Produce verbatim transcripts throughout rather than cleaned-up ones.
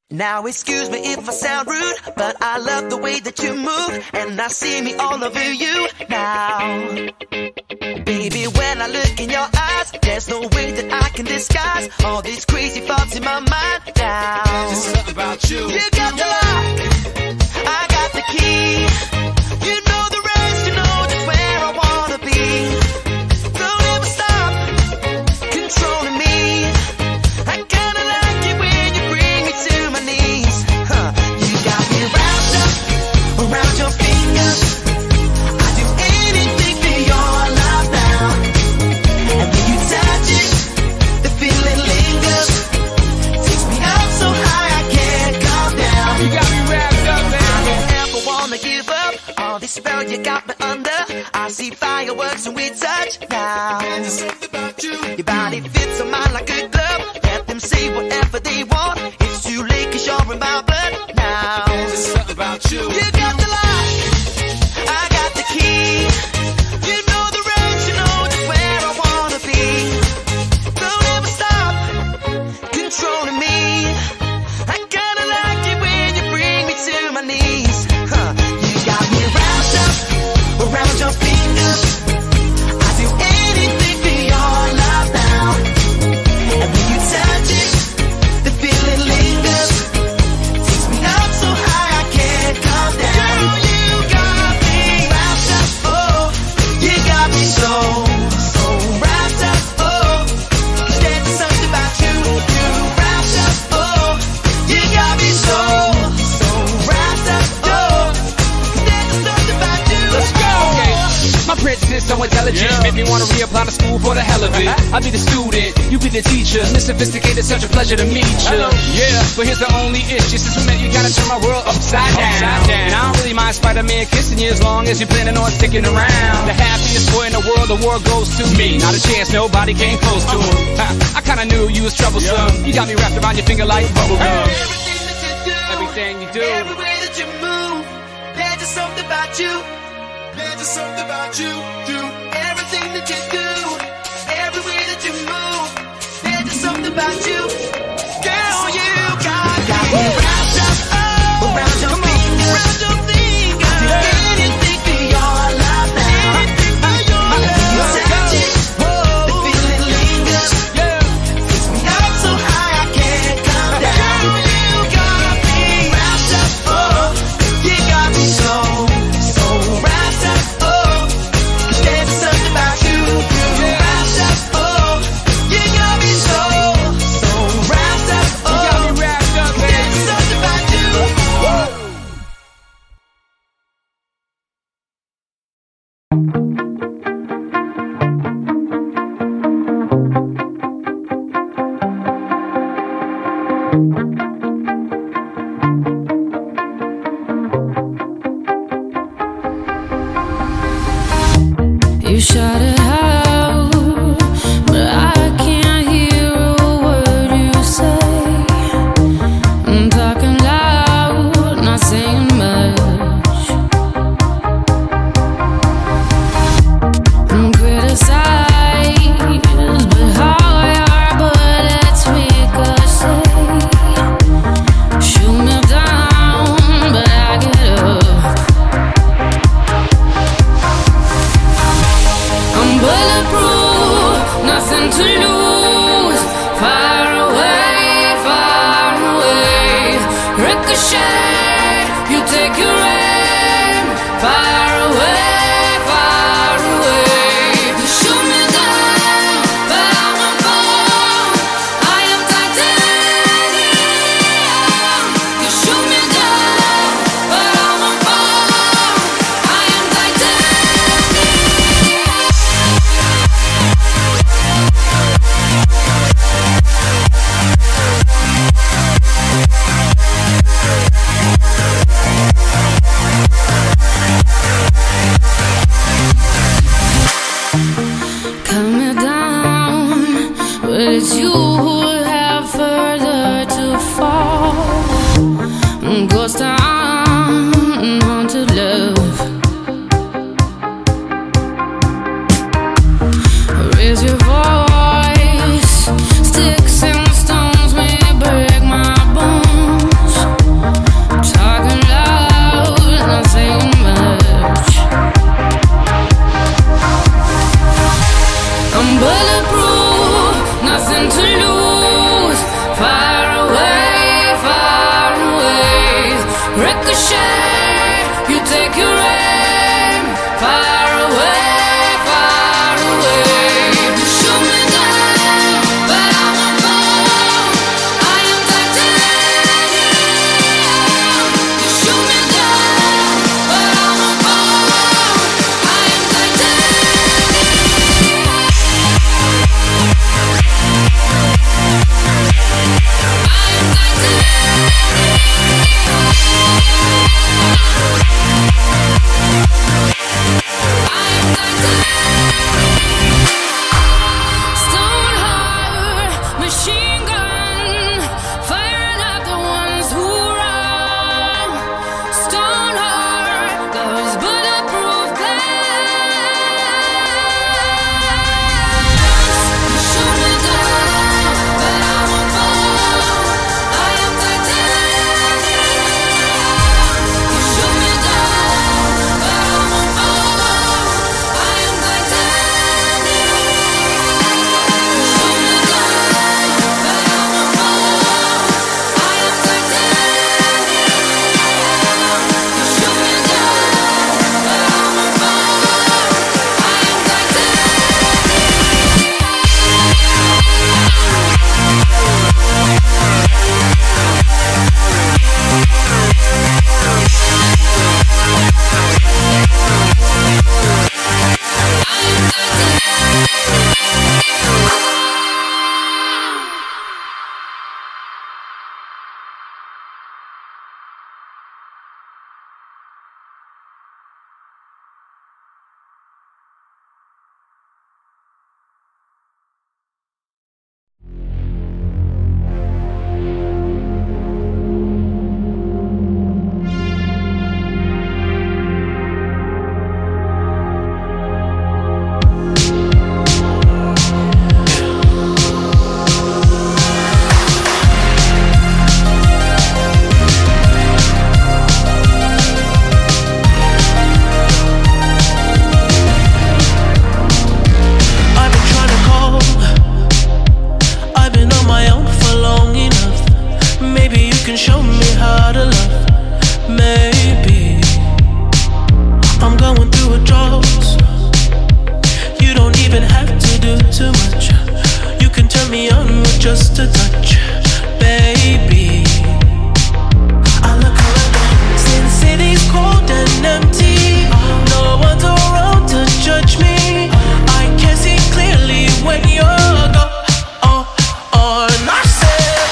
Now excuse me if I sound rude, but I love the way that you move, and I see me all over you now. Baby, when I look in your eyes, there's no way that I can disguise all these crazy thoughts in my mind now. There's something about you. You got the lock, I got the key. You know the rest, you know just where I wanna be. Don't ever stop controlling me. I kinda like it when you bring me to my knees. Huh. You got me wrapped up around your fingers. I do anything for your love now. And when you touch it, the feeling lingers. Takes me up so high I can't come down. You got me wrapped up, man. I don't ever wanna give up. All this spell you got me under. I see fireworks when we touch now. There's something about you. Your body fits on mine like a glove. Let them say whatever they want. It's too late cause you're in my blood now. There's something about you. You got the lock, I got the key. You know the rest, you know just where I wanna be. Don't ever stop controlling me. I kinda like it when you bring me to my knees. Huh. You got me wrapped up around your fingers. I do anything for your love now. And when you touch it, the feeling lingers. Takes me up so high I can't come down. You got me wrapped up, oh. You got me so, so wrapped up, oh. Cause there's something about you, you wrapped up, oh. You got me so, so wrapped up, oh. Cause there's something about you. Let's go. Okay. My princess so intelligent, Yeah. make me wanna reapply to school for the hell of it. I'll be the student, you be the teacher. Miss Sophisticated, such a pleasure to meet you. Yeah, but here's the only issue. Since we met, you gotta turn my world upside down. Upside down. And I don't really mind Spider-Man kissing you as long as you're planning on sticking around. The happiest boy in the world, the world goes to me. Not a chance, nobody came close to him. Ha, I kinda knew you was troublesome. You got me wrapped around your finger like bubblegum. Everything that you do, Everything you do. every way that you move, there's just something about you. There's just something about you. You, everything that you do, every way that you move, there's just something about you. Girl, you got, got me wrapped up around your fingers. Around your fingers. I do anything for your love now. Anything for your love. You touch it, the feeling lingers. Takes me up so high I can't come down. You got me wrapped up, oh. You got me so, so wrapped up, oh. Cause there's something about you, you wrapped up, oh. You got me so, so wrapped up, oh. You got me wrapped up, man. There's something about you. You shout it out, but I can't hear a word you say. I'm talking loud, not saying much. I'm criticized, but how your bullets ricochet. Shoot me down, but I get up. I'm bulletproof, nothing to lose. Far away, far away. Ricochet, you take your aim. Far away, far away. You shoot me down, but I won't fall. I am titanium. You shoot me down, but I won't fall. I am titanium. We'll be right back. Ricochet, you take your aim far away, far away. You shoot me down, but I won't fall. I am titanium. You shoot me down, but I won't fall. I am titanium. I am Stone heart, machine gun, firing at the ones who run. Stone heart, those bulletproof glass. You shoot me down, but I won't fall. I am titanium. You shoot me down, but I won't fall. I am titanium. You shoot me down, but I won't fall. I am titanium. You shoot me down, but I won't fall. I am I've been trying to call. I've been on my own for long enough. Maybe you can show me how to love. Maybe I'm going through a drought. You don't even have to do too much. You can turn me on with just a touch, baby. I look around, since city's cold and empty. No one's around to judge me. I can see clearly when you're gone. Oh, oh, and I said,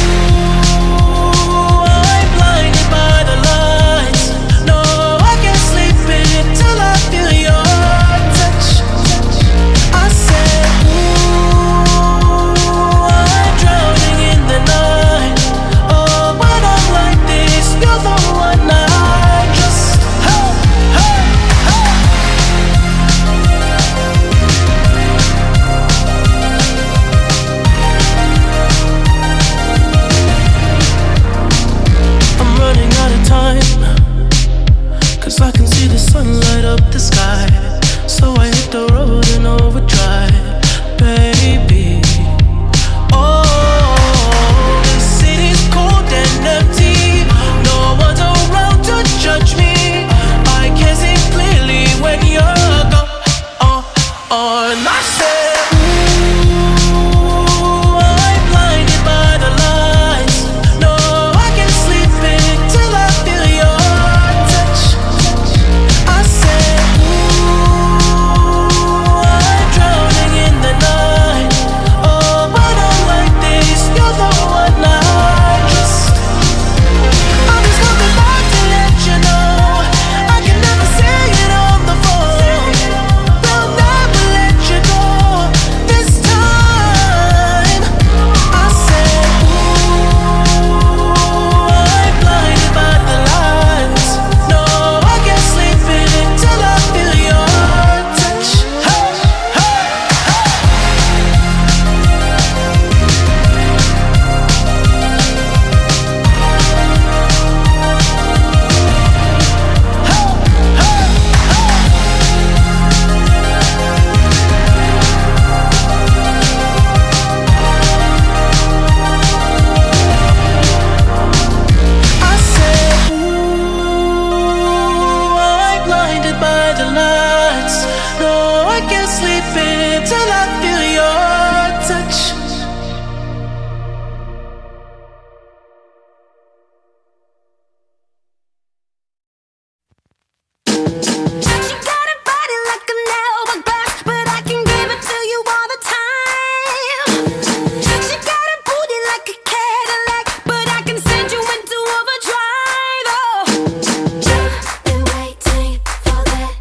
ooh, I'm blinded by the lights. No, I can't sleep until I feel your touch. I said, ooh, I'm drowning in the night. Oh, when I'm like this, you're the one I just, hey, hey, hey. I'm running out of time, 'cause I can see the sun light up the sky. So I hit the road in overdrive, baby. Oh, the city's cold and empty. No one's around to judge me. I can see clearly when you're gone. Oh, oh, and I said, ooh, I'm blinded by the lights. No, I can't sleep until I feel your touch. I said, ooh, She got a body like an hourglass, but I can give it to you all the time. She got a booty like a Cadillac, but I can send you into overdrive. Oh, been waiting for that.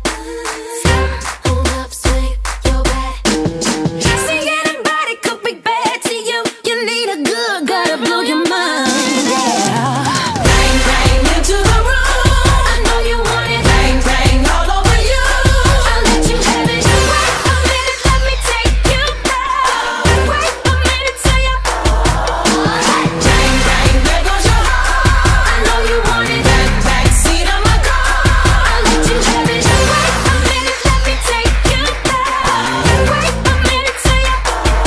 Hold up, swing your back. See, anybody could be bad to you. You need a good, gotta blow your mind. Yeah. Bang, bang into the room. I know you want it. Bang, bang all over you. I'll let you have it. Wait a minute, let me take you back. Wait a minute till you. Bang, bang, there goes your heart. I know you want it. Back, back seat of my car. I'll let you have it. Wait a minute, let me take you back. Wait a minute till you.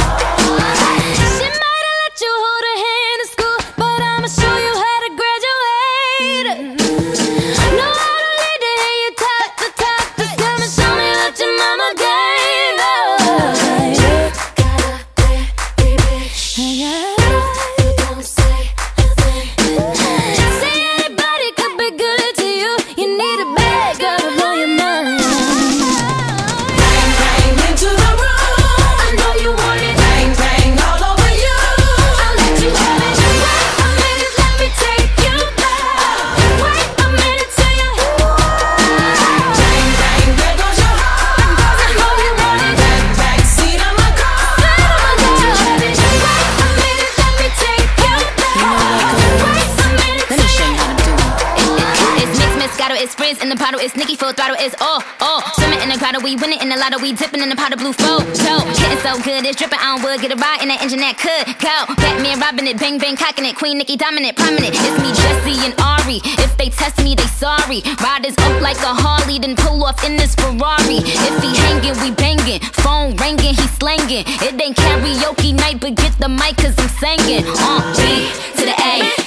She might have let you hold her hand in school, but I'ma show you how to graduate. Know how to lead to hear you top to top. Just come and show me what your mama gave us. Got a clear image. You don't say a thing. Say anybody could be good to you. You need a bad girl to blow your mind. Bang, bang into the room. I know you want it. Bang, bang all over you. I'll let you have it. Wait a minute, let me take you back. Wait a minute till you. Bang, bang, there goes your heart. I know you want it. Back, back seat of my car. I'll let you have it. Wait a minute, let me take you back. Wait a minute Let me show you how to do it. It's mix, Moscato, it's Frizz in the bottle, it's Nicki full throttle, it's all, all. Swimming in the grotto, we winning in the lotto, we dipping in the pot of blue photo. Getting so good, it's dripping on wood, get a ride in that engine that could go. Batman robbing it, bang bang cocking it, Queen Nicki dominant, prominent. It's me, Jesse and Ari. If they test me, they sorry. Riders up like a Harley, then pull off in this Ferrari. If he hanging, we banging. Phone ringing, he slanging. It ain't karaoke night, but get the mic 'cause I'm singing. Uh, B to the A.